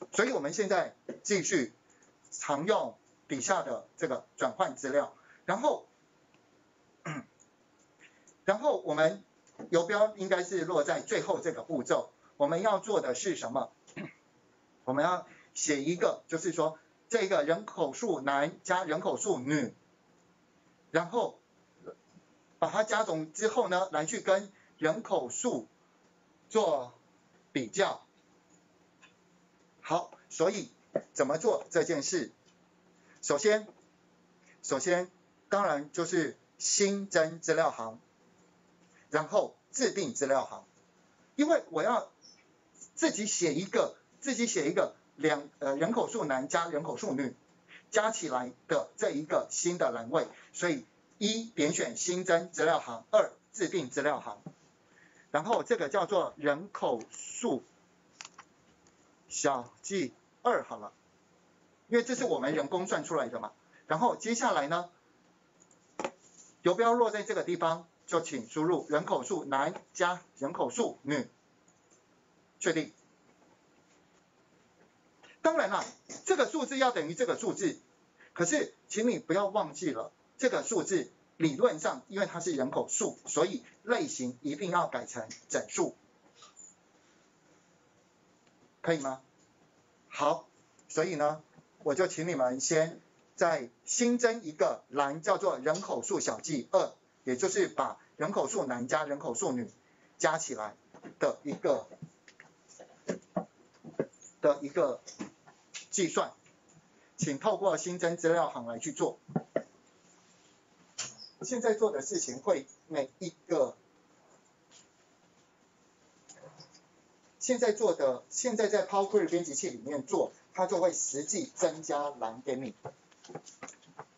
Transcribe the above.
所以我们现在继续常用底下的这个转换资料，然后我们游标应该是落在最后这个步骤。我们要做的是什么？我们要写一个，就是说这个人口数男加人口数女，然后把它加总之后呢，来去跟人口数做比较。好，所以怎么做这件事？首先当然就是新增资料行，然后制定资料行，因为我要自己写一个人口数男加人口数女加起来的这一个新的栏位，所以1点选新增资料行，2制定资料行，然后这个叫做人口数小记2好了，因为这是我们人工算出来的嘛。然后接下来呢，游标落在这个地方，就请输入人口数男加人口数女，确定。当然啦，这个数字要等于这个数字，可是请你不要忘记了，这个数字理论上因为它是人口数，所以类型一定要改成整数，可以吗？好，所以呢，我就请你们先再新增一个栏，叫做人口数小记2，也就是把人口数男加人口数女加起来的一个计算，请透过新增资料行来去做。现在做的事情会每一个，现在在 Power Query 编辑器里面做，它就会实际增加栏给你。